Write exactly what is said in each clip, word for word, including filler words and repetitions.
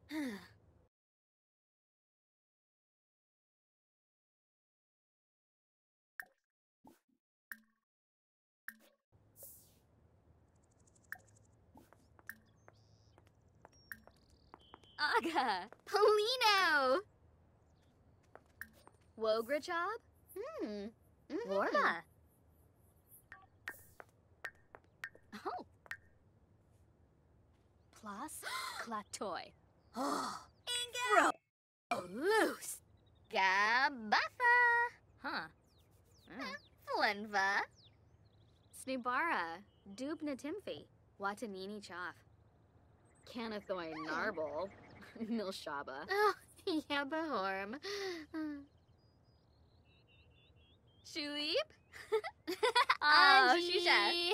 Aga! Polino! Wograchab? Hmm. Mm-hmm. Warda. Oh. Plus, Klatoy. Oh. Inga! Bro! Loose! Gabafa! Huh. Mm. Flenva. Snibara. Dubna Timfi. Watanini Chaff. Canathoy Narble. Milshaba. Oh, Yabahorm. Shulip? Oh, Shusha.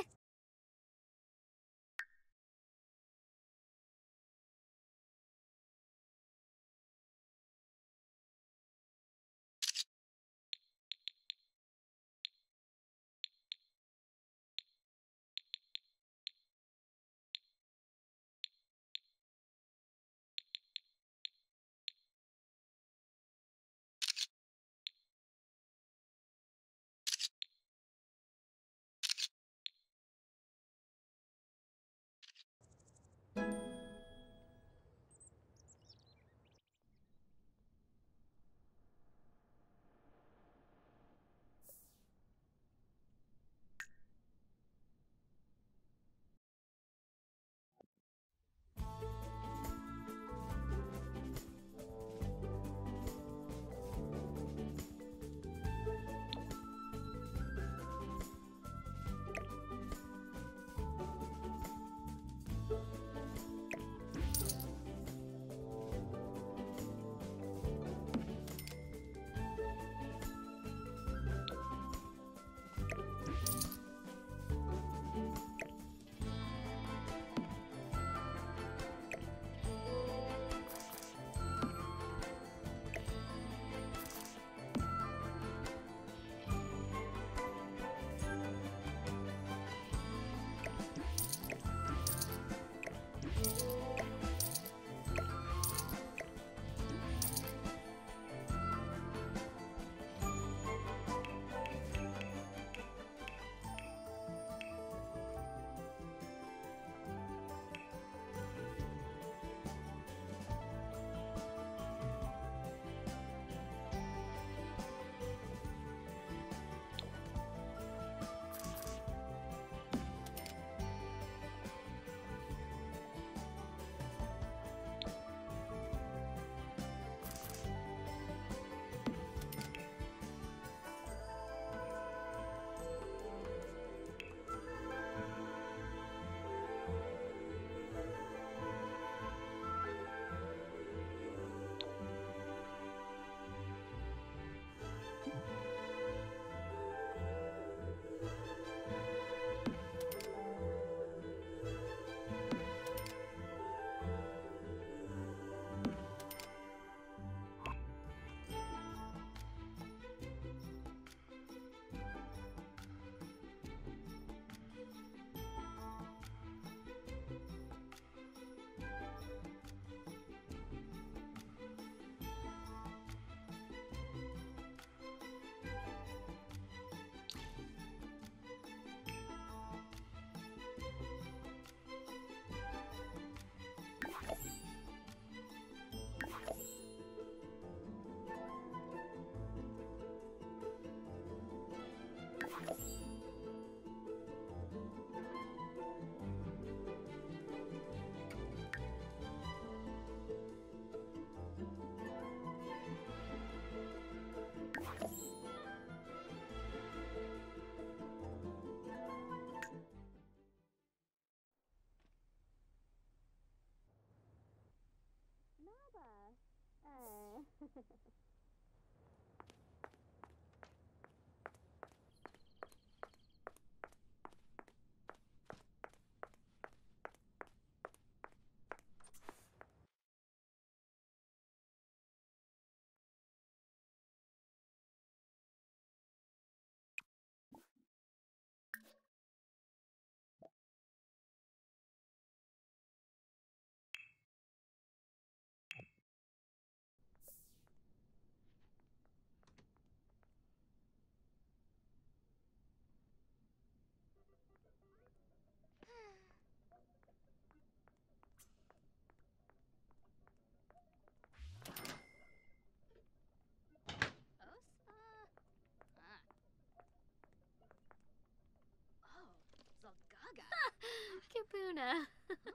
Lorena.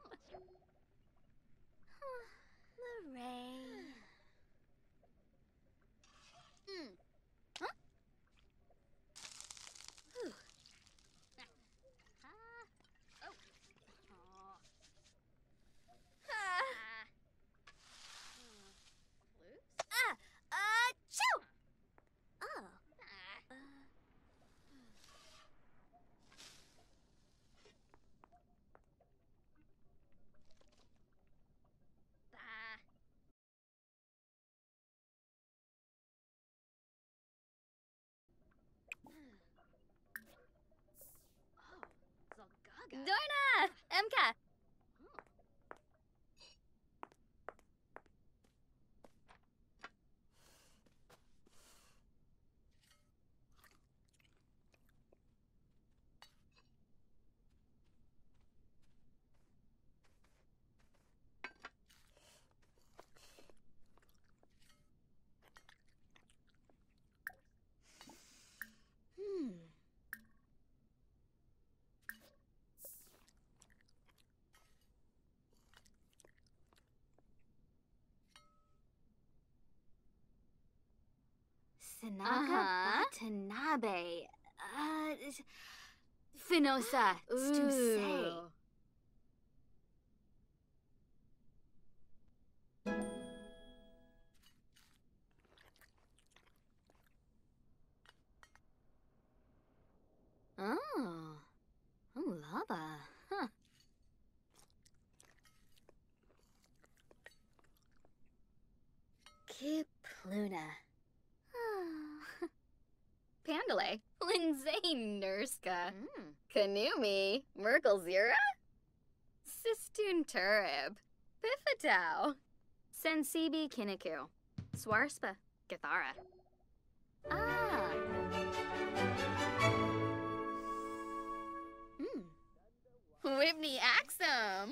Lorraine. Mm. Huh? Whew. Ah. Oh. Oh. Ah. Loose? Ah. Uh. Choo. Oh. Ah. Uh. Ah. Oh, Zalgaga. Dorna! Emka! Hmm. Sanaka Uh-huh. Watanabe. Uh, Finosa, it's to say. Oh. Oh, lava. Huh. Kipluna. Pandale. Lindsay Nurska. Mm. Kanumi. Merkel Zira. Sistun Turib. Piffatau. Sensibi Kiniku. Swarspa. Gathara. Ah. Hmm. Whitney Axum.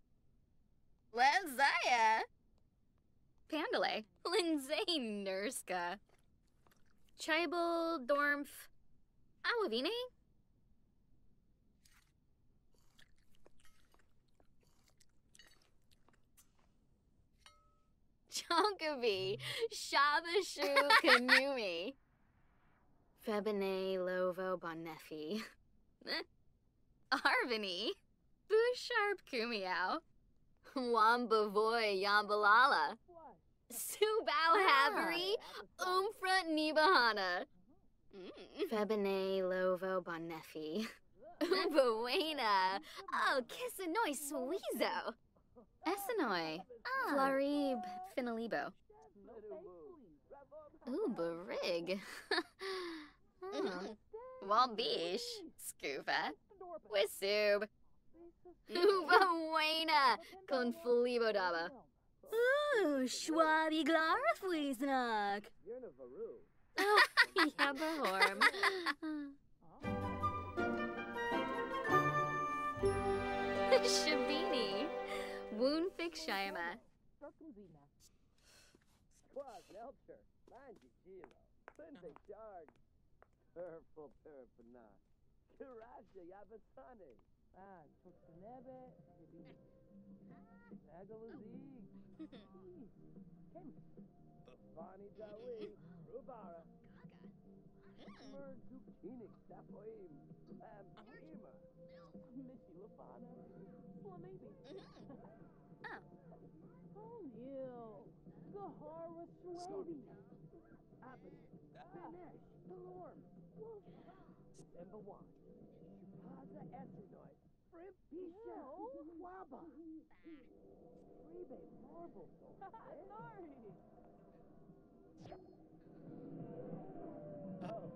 Lezaya. Pandale. Lindsay Nurska. Chibel Dormf. Awavini. Chonkavi. Shabashu Kanumi. Febine Lovo Bonefi. Arvini. Busharp Kumiao. Wambavoy Yambalala. Subao Havery. Umfront Nibahana. Febine Lovo Bonefi. Umbawena. Oh, Kissanoi Sweezo. Essanoi. Ah. Flarib Finalibo. Ooh, Barig. Oh. Walbish. Scuba. Wisub. Umbawena. Conflibo Daba. Ooh, Schwabi Glarafweesnak. Yabahorm. Shabini. Woonfik Shaima. Squad, Nelcher, Manji Kilo, Lindsay Shark, Purple Purpana, Kiraja Yabatani, Ah, Choksanebe, Nagalazig, Kim, Bani Dawi, Rubara, Merzukinik, Sapoim, Lam Hima, Michi Lafana, Flamabi. Oh, you. Gahara Swabi. Abbott. Finish. Delorm. Wolf. Simbawan. Shupaza Essenoi. Frip Pisha. Waba. Freebay Marble. Sorry. Oh.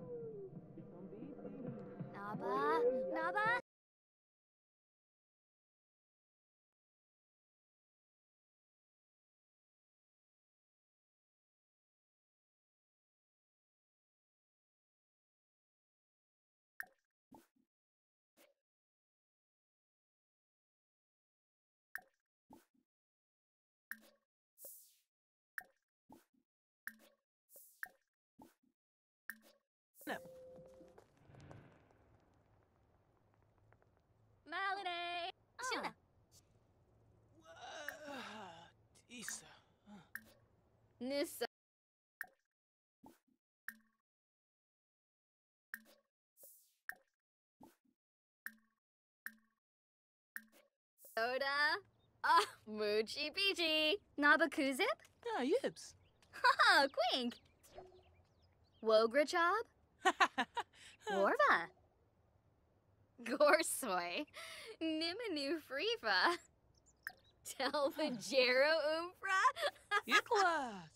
Naba. Naba. Nissa. Soda. Ah, Moochie Peachy. Nabakuzip? Ah, yips. Haha, Quink. Wograchab? Warva. Gorsoy. Nimanu Freefa. Telvajero Umpra? Yiklas.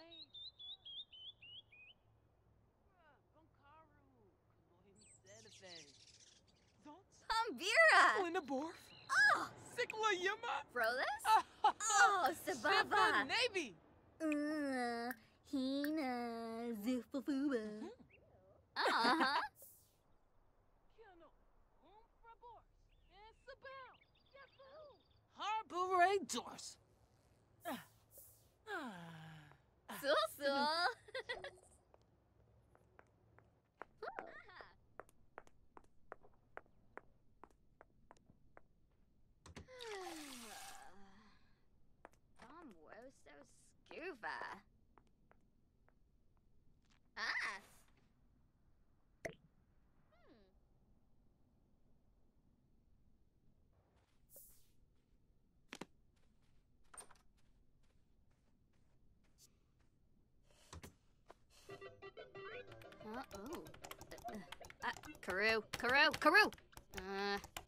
Pambira. Lindaborf. Oh, Sikla Yama. Frolis? Oh, Sababa. Navy. Uh, Hina Zifafuba. Uh-huh. Harbour Dors. Sul-sul. Bomwoso Scuba. Ah. Hmm. Uh oh. Uh, uh, Karoo, Karoo, Karoo! Uh,